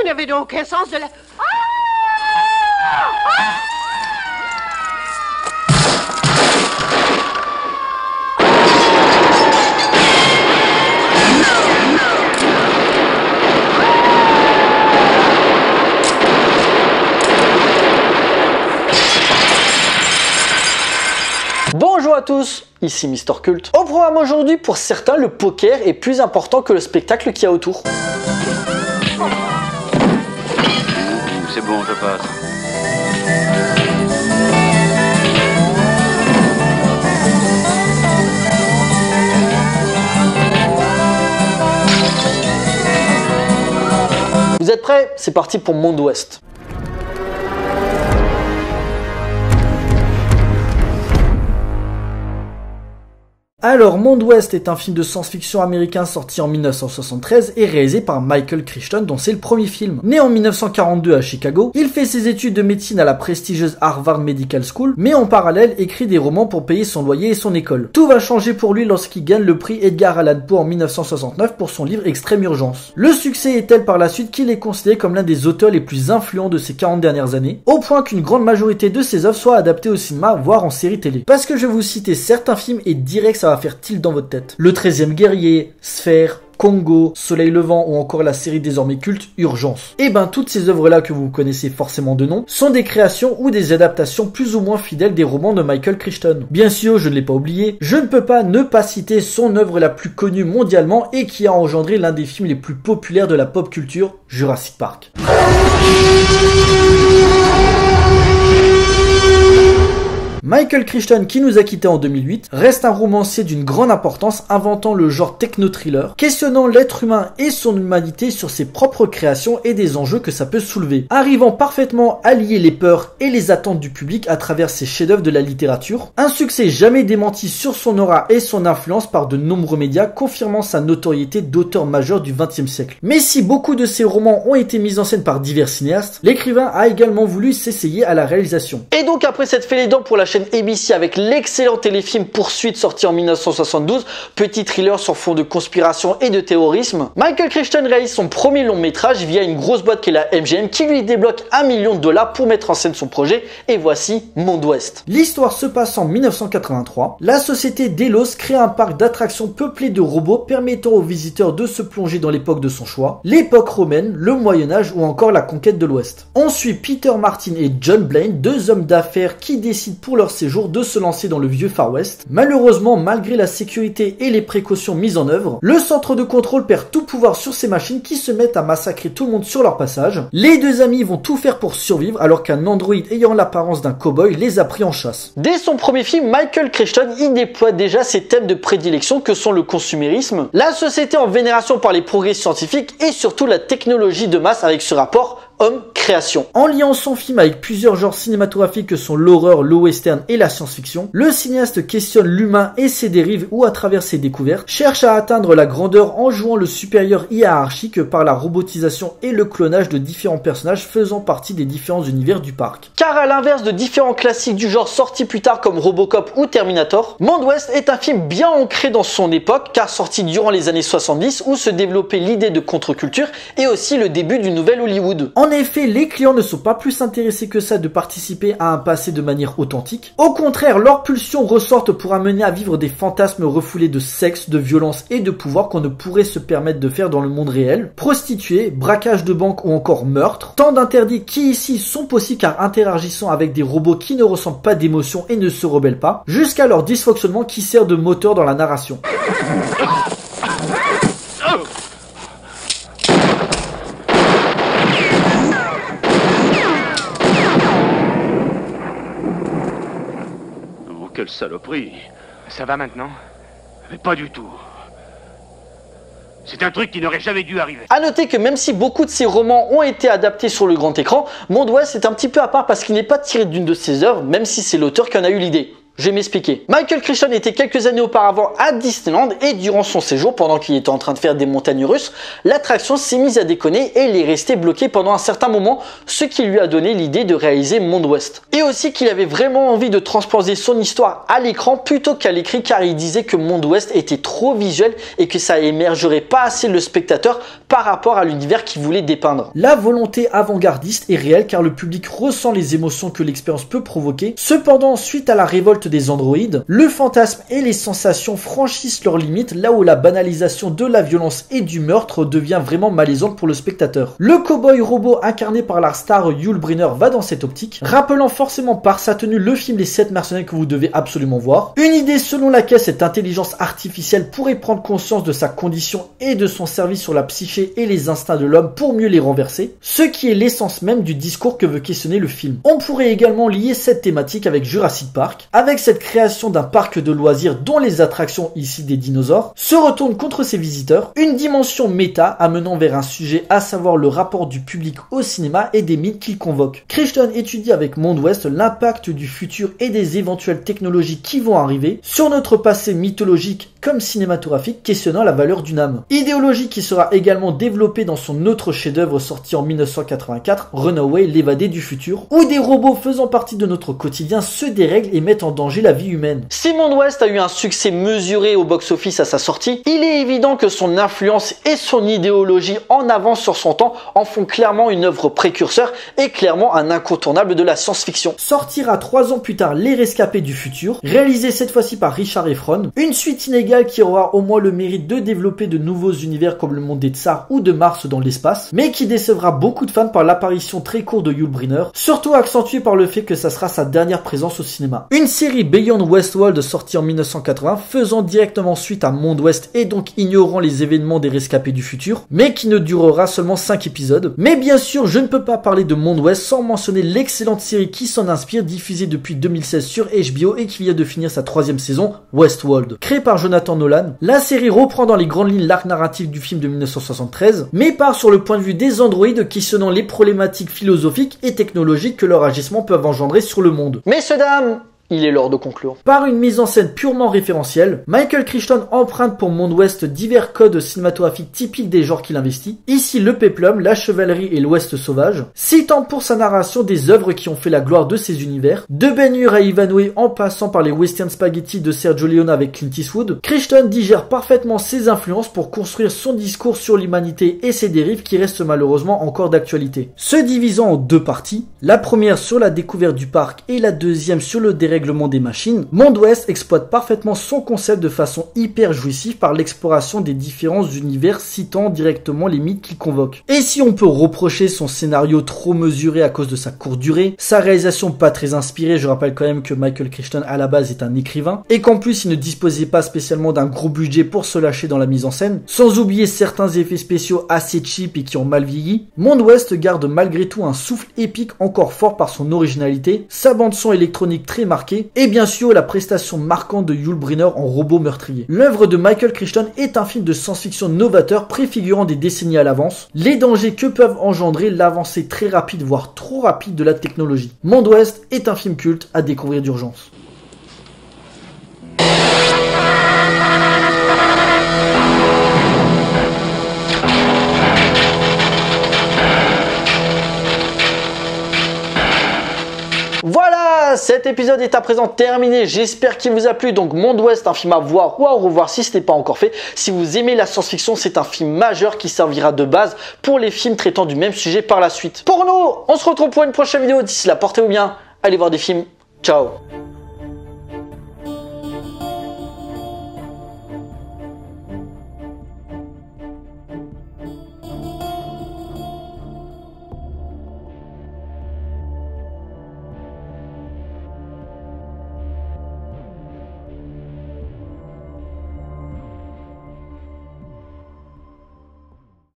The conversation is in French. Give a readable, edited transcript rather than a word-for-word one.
n'avez donc aucun sens de la... Bonjour à tous, ici Mister Cult. Au programme aujourd'hui, pour certains, le poker est plus important que le spectacle qu'il y a autour. C'est bon, je passe. Vous êtes prêts? C'est parti pour Monde Ouest. Alors, Monde Ouest est un film de science-fiction américain sorti en 1973 et réalisé par Michael Crichton, dont c'est le premier film. Né en 1942 à Chicago, il fait ses études de médecine à la prestigieuse Harvard Medical School, mais en parallèle écrit des romans pour payer son loyer et son école. Tout va changer pour lui lorsqu'il gagne le prix Edgar Allan Poe en 1969 pour son livre Extrême Urgence. Le succès est tel par la suite qu'il est considéré comme l'un des auteurs les plus influents de ces 40 dernières années, au point qu'une grande majorité de ses œuvres soient adaptées au cinéma, voire en série télé. Parce que je vais vous citer certains films et direct ça va faire tilt dans votre tête. Le 13e guerrier, Sphère, Congo, Soleil levant ou encore la série désormais culte Urgence. Et ben toutes ces œuvres-là que vous connaissez forcément de nom sont des créations ou des adaptations plus ou moins fidèles des romans de Michael Crichton. Bien sûr, je ne l'ai pas oublié, je ne peux pas ne pas citer son œuvre la plus connue mondialement et qui a engendré l'un des films les plus populaires de la pop culture, Jurassic Park. Michael Crichton, qui nous a quittés en 2008, reste un romancier d'une grande importance inventant le genre techno-thriller, questionnant l'être humain et son humanité sur ses propres créations et des enjeux que ça peut soulever, arrivant parfaitement à lier les peurs et les attentes du public à travers ses chefs-d'œuvre de la littérature. Un succès jamais démenti sur son aura et son influence par de nombreux médias, confirmant sa notoriété d'auteur majeur du XXe siècle. Mais si beaucoup de ses romans ont été mis en scène par divers cinéastes, l'écrivain a également voulu s'essayer à la réalisation. Et donc après s'être fait les dents pour la chaîne ABC avec l'excellent téléfilm Poursuite sorti en 1972, petit thriller sur fond de conspiration et de terrorisme, Michael Crichton réalise son premier long métrage via une grosse boîte qu'est la MGM qui lui débloque $1 million pour mettre en scène son projet, et voici Monde Ouest. L'histoire se passe en 1983, la société Delos crée un parc d'attractions peuplé de robots permettant aux visiteurs de se plonger dans l'époque de son choix, l'époque romaine, le Moyen-Âge ou encore la conquête de l'Ouest. On suit Peter Martin et John Blaine, deux hommes d'affaires qui décident pour leur séjour de se lancer dans le vieux Far West. Malheureusement, malgré la sécurité et les précautions mises en œuvre, le centre de contrôle perd tout pouvoir sur ces machines qui se mettent à massacrer tout le monde sur leur passage. Les deux amis vont tout faire pour survivre alors qu'un androïde ayant l'apparence d'un cow-boy les a pris en chasse. Dès son premier film, Michael Crichton y déploie déjà ses thèmes de prédilection que sont le consumérisme, la société en vénération par les progrès scientifiques et surtout la technologie de masse avec ce rapport homme-création. En liant son film avec plusieurs genres cinématographiques que sont l'horreur, le western et la science-fiction, le cinéaste questionne l'humain et ses dérives ou à travers ses découvertes, cherche à atteindre la grandeur en jouant le supérieur hiérarchique par la robotisation et le clonage de différents personnages faisant partie des différents univers du parc. Car à l'inverse de différents classiques du genre sortis plus tard comme Robocop ou Terminator, Monde Ouest est un film bien ancré dans son époque car sorti durant les années 70 où se développait l'idée de contre-culture et aussi le début du nouvel Hollywood. En effet, les clients ne sont pas plus intéressés que ça de participer à un passé de manière authentique. Au contraire, leurs pulsions ressortent pour amener à vivre des fantasmes refoulés de sexe, de violence et de pouvoir qu'on ne pourrait se permettre de faire dans le monde réel. Prostituées, braquage de banque ou encore meurtre. Tant d'interdits qui ici sont possibles car interagissant avec des robots qui ne ressentent pas d'émotion et ne se rebellent pas, jusqu'à leur dysfonctionnement qui sert de moteur dans la narration. Quelle saloperie. Ça va maintenant? Mais pas du tout. C'est un truc qui n'aurait jamais dû arriver. A noter que même si beaucoup de ses romans ont été adaptés sur le grand écran, Monde Ouest est un petit peu à part parce qu'il n'est pas tiré d'une de ses œuvres, même si c'est l'auteur qui en a eu l'idée. Je vais m'expliquer. Michael Crichton était quelques années auparavant à Disneyland et durant son séjour, pendant qu'il était en train de faire des montagnes russes, l'attraction s'est mise à déconner et il est resté bloqué pendant un certain moment, ce qui lui a donné l'idée de réaliser Monde Ouest. Et aussi qu'il avait vraiment envie de transposer son histoire à l'écran plutôt qu'à l'écrit, car il disait que Monde Ouest était trop visuel et que ça émergerait pas assez le spectateur par rapport à l'univers qu'il voulait dépeindre. La volonté avant-gardiste est réelle car le public ressent les émotions que l'expérience peut provoquer. Cependant, suite à la révolte des androïdes, le fantasme et les sensations franchissent leurs limites, là où la banalisation de la violence et du meurtre devient vraiment malaisante pour le spectateur. Le cow-boy robot incarné par la star Yul Brynner va dans cette optique, rappelant forcément par sa tenue le film Les 7 mercenaires que vous devez absolument voir. Une idée selon laquelle cette intelligence artificielle pourrait prendre conscience de sa condition et de son service sur la psyché et les instincts de l'homme pour mieux les renverser, ce qui est l'essence même du discours que veut questionner le film. On pourrait également lier cette thématique avec Jurassic Park, avec cette création d'un parc de loisirs dont les attractions, ici des dinosaures, se retournent contre ses visiteurs, une dimension méta amenant vers un sujet, à savoir le rapport du public au cinéma et des mythes qu'il convoque. Crichton étudie avec Monde Ouest l'impact du futur et des éventuelles technologies qui vont arriver sur notre passé mythologique comme cinématographique, questionnant la valeur d'une âme. Idéologie qui sera également développée dans son autre chef-d'œuvre sorti en 1984, Runaway, l'évadé du futur, où des robots faisant partie de notre quotidien se dérèglent et mettent en danger la vie humaine. Si Monde Ouest a eu un succès mesuré au box-office à sa sortie, il est évident que son influence et son idéologie en avance sur son temps en font clairement une œuvre précurseur et clairement un incontournable de la science-fiction. Sortira 3 ans plus tard Les Rescapés du futur, réalisé cette fois-ci par Richard Effron, une suite inégale qui aura au moins le mérite de développer de nouveaux univers comme le monde des Tsars ou de Mars dans l'espace, mais qui décevra beaucoup de fans par l'apparition très courte de Yul Brynner, surtout accentuée par le fait que ça sera sa dernière présence au cinéma. Une série Beyond Westworld sortie en 1980, faisant directement suite à Monde Ouest et donc ignorant les événements des Rescapés du futur, mais qui ne durera seulement 5 épisodes. Mais bien sûr, je ne peux pas parler de Monde Ouest sans mentionner l'excellente série qui s'en inspire, diffusée depuis 2016 sur HBO et qui vient de finir sa 3e saison, Westworld. Créée par Jonathan Nolan, la série reprend dans les grandes lignes l'arc narratif du film de 1973, mais part sur le point de vue des androïdes questionnant les problématiques philosophiques et technologiques que leur agissement peuvent engendrer sur le monde. Messieurs, dames, il est l'heure de conclure. Par une mise en scène purement référentielle, Michael Crichton emprunte pour Monde Ouest divers codes cinématographiques typiques des genres qu'il investit. Ici le péplum, la chevalerie et l'Ouest sauvage, citant pour sa narration des œuvres qui ont fait la gloire de ces univers, de Ben-Hur à Ivanhoe en passant par les western spaghetti de Sergio Leone avec Clint Eastwood. Crichton digère parfaitement ses influences pour construire son discours sur l'humanité et ses dérives qui restent malheureusement encore d'actualité. Se divisant en 2 parties, la première sur la découverte du parc et la deuxième sur le dérèglement des machines, Monde Ouest exploite parfaitement son concept de façon hyper jouissive par l'exploration des différents univers citant directement les mythes qu'il convoque. Et si on peut reprocher son scénario trop mesuré à cause de sa courte durée, sa réalisation pas très inspirée, je rappelle quand même que Michael Crichton à la base est un écrivain, et qu'en plus il ne disposait pas spécialement d'un gros budget pour se lâcher dans la mise en scène, sans oublier certains effets spéciaux assez cheap et qui ont mal vieilli, Monde Ouest garde malgré tout un souffle épique encore fort par son originalité, sa bande son électronique très marquée, et bien sûr la prestation marquante de Yul Brynner en robot meurtrier. L'œuvre de Michael Crichton est un film de science-fiction novateur préfigurant des décennies à l'avance, les dangers que peuvent engendrer l'avancée très rapide voire trop rapide de la technologie. Monde Ouest est un film culte à découvrir d'urgence. Voilà, cet épisode est à présent terminé, j'espère qu'il vous a plu. Donc Monde Ouest, un film à voir ou à revoir si ce n'est pas encore fait. Si vous aimez la science-fiction, c'est un film majeur qui servira de base pour les films traitant du même sujet par la suite. Pour nous, on se retrouve pour une prochaine vidéo, d'ici là portez-vous bien, allez voir des films, ciao.